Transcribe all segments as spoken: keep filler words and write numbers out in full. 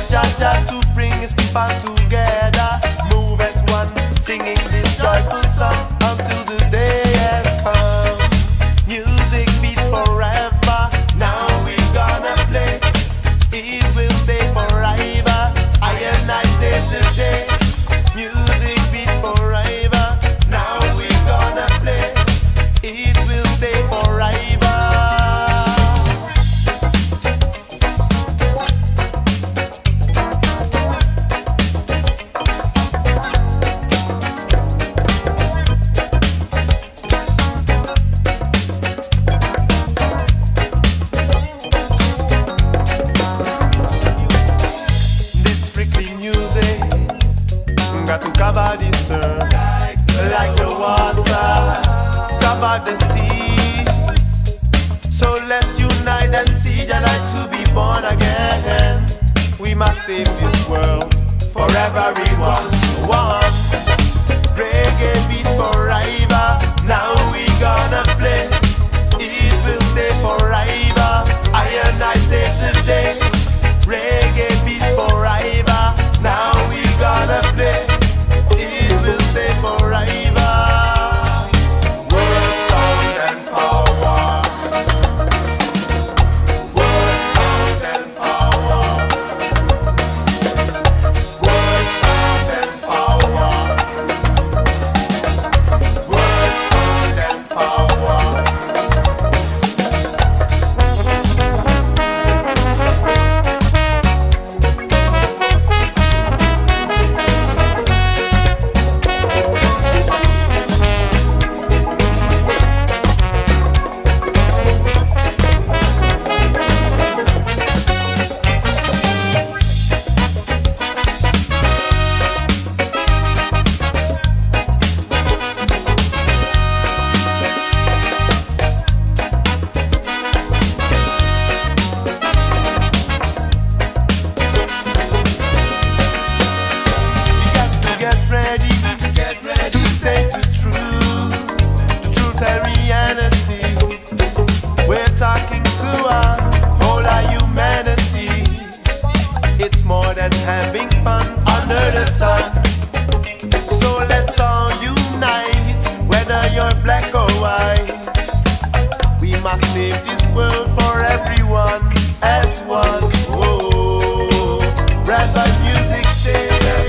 Jah Jah to bring his people together, move as one, singing this joyful song until the day has come. Music beats forever, now we gonna play. It will stay forever, I and I save the day. Music beats forever, now we gonna play. It will stay forever. Got to cover this earth like the water cover the sea. So let's unite and see the light to be born again. We must save this world for everyone. One reggae beats forever. Now we gonna play. It will stay forever. I and I save the day. Reggae beats forever. Now we gonna play. It will stay forever. Word, sound and power. Word, sound and power. Word, sound and power. Word, sound and power. We're talking to our whole of humanity. It's more than having fun under the sun. So let's all unite, whether you're black or white. We must save this world for everyone as one. Whoa, rather music stay.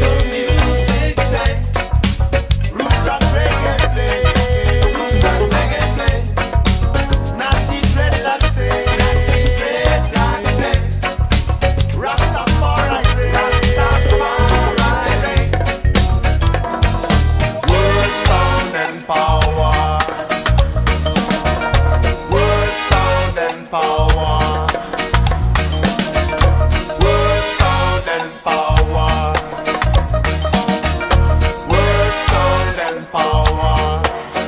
Power. Word, sound and power. Word, sound and power.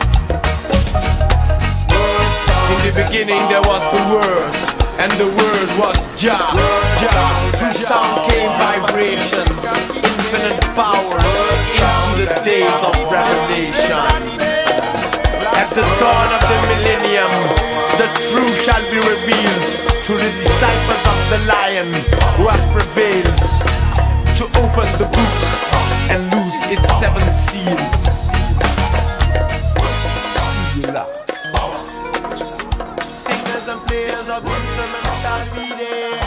Word, sound. In the beginning there was the Word, and the Word was Jah. Jah. Through sound came vibrations, infinite powers into the days of revelation. At the dawn of the millennium, the truth shall be revealed to the disciples of the Lion who has prevailed to open the book and loose its seven seals. Seal. Singers and players of instruments shall be there.